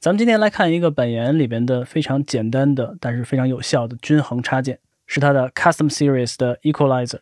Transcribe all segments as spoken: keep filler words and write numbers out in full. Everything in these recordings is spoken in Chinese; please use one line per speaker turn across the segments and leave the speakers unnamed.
咱们今天来看一个本研里边的非常简单的，但是非常有效的均衡插件，是它的 Custom Series 的 Equalizer。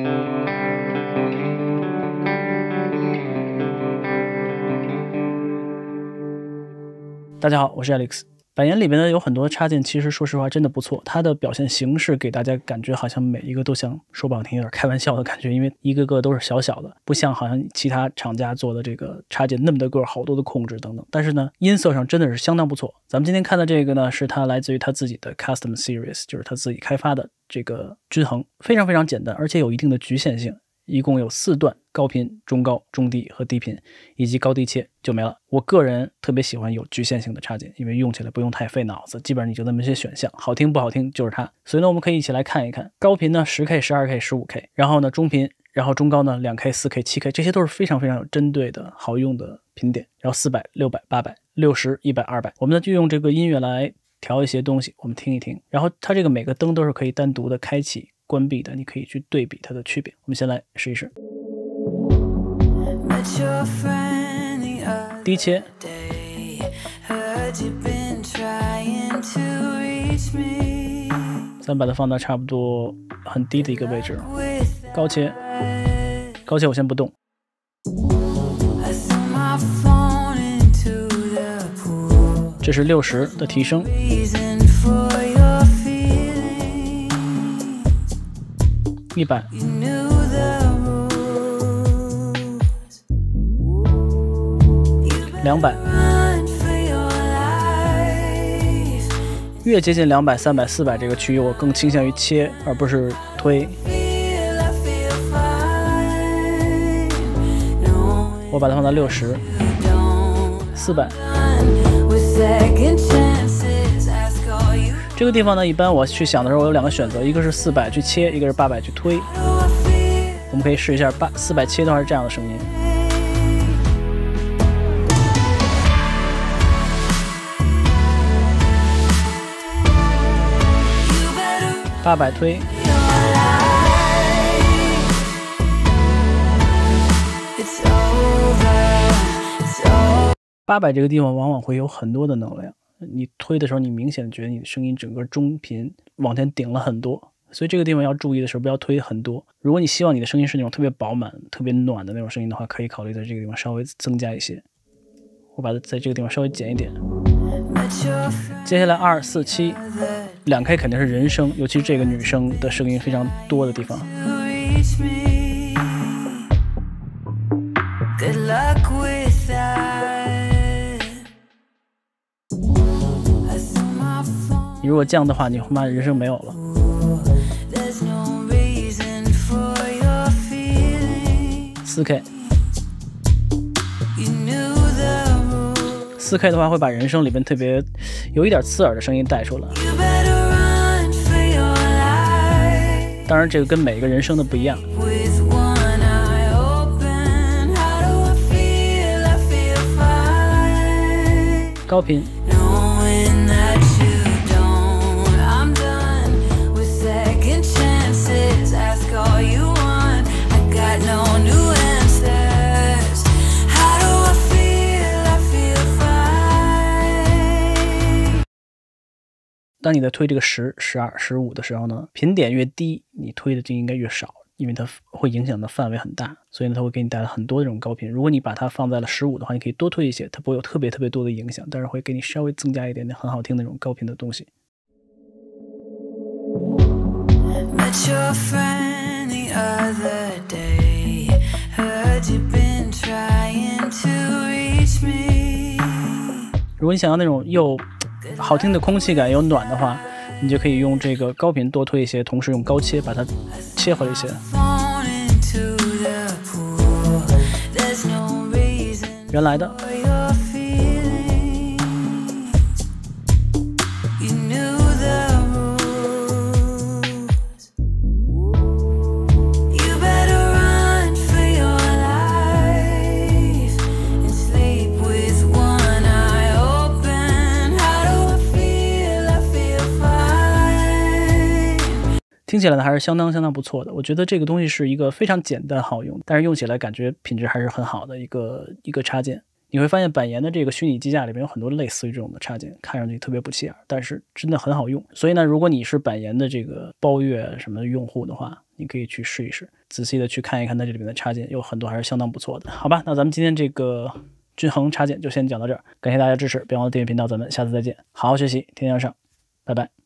大家好，我是 Alex。本研里边呢有很多插件，其实说实话真的不错，它的表现形式给大家感觉好像每一个都像说不好听有点开玩笑的感觉，因为一个个都是小小的，不像好像其他厂家做的这个插件那么的个好多的控制等等。但是呢，音色上真的是相当不错。咱们今天看的这个呢，是它来自于它自己的 Custom Series， 就是它自己开发的这个均衡，非常非常简单，而且有一定的局限性。一共有四段，高频、中高、中低和低频，以及高低切就没了。我个人特别喜欢有局限性的插件，因为用起来不用太费脑子，基本上你就那么些选项，好听不好听就是它。所以呢，我们可以一起来看一看。高频呢 十K、十二K、十五K， 然后呢中频，然后中高呢 两K、四K、七K， 这些都是非常非常有针对的好用的频点。然后四百、六百、八百、六十、一百、二百，我们呢就用这个音乐来调一些东西，我们听一听。然后它这个每个灯都是可以单独的开启关闭的，你可以去对比它的区别。我们先来试一试。低切，咱把它放到差不多很低的一个位置。高切，高切我先不动。这是六十的提升。一百，两百，越接近两百、三百、四百这个区域，我更倾向于切，而不是推。我把它放到六十、四百。这个地方呢，一般我去想的时候，我有两个选择，一个是四百去切，一个是八百去推。我们可以试一下八四百切的话是这样的声音，八百推，八百这个地方往往会有很多的能量。你推的时候，你明显觉得你的声音整个中频往前顶了很多，所以这个地方要注意的时候不要推很多。如果你希望你的声音是那种特别饱满、特别暖的那种声音的话，可以考虑在这个地方稍微增加一些。我把它在这个地方稍微减一点。接下来二、四、七，两 K 肯定是人声，尤其是这个女生的声音非常多的地方。你如果降的话，你他妈人生没有了。四 K， 四 K 的话会把人声里边特别有一点刺耳的声音带出来。当然，这个跟每个人声的不一样。高频。当你在推这个十、十二、十五的时候呢，频点越低，你推的就应该越少，因为它会影响的范围很大，所以呢，它会给你带来很多这种高频。如果你把它放在了十五的话，你可以多推一些，它不会有特别特别多的影响，但是会给你稍微增加一点点很好听的那种高频的东西。如果你想要那种又好听的空气感又暖的话，你就可以用这个高频多推一些，同时用高切把它切回一些。原来的。听起来呢还是相当相当不错的。我觉得这个东西是一个非常简单好用，但是用起来感觉品质还是很好的一个一个插件。 你会发现板岩的这个虚拟机架里面有很多类似于这种的插件，看上去特别不起眼，但是真的很好用。所以呢，如果你是板岩的这个包月什么用户的话，你可以去试一试，仔细的去看一看它这里面的插件，有很多还是相当不错的。好吧，那咱们今天这个均衡插件就先讲到这儿，感谢大家支持，别忘了订阅频道，咱们下次再见。好好学习，天天向上，拜拜。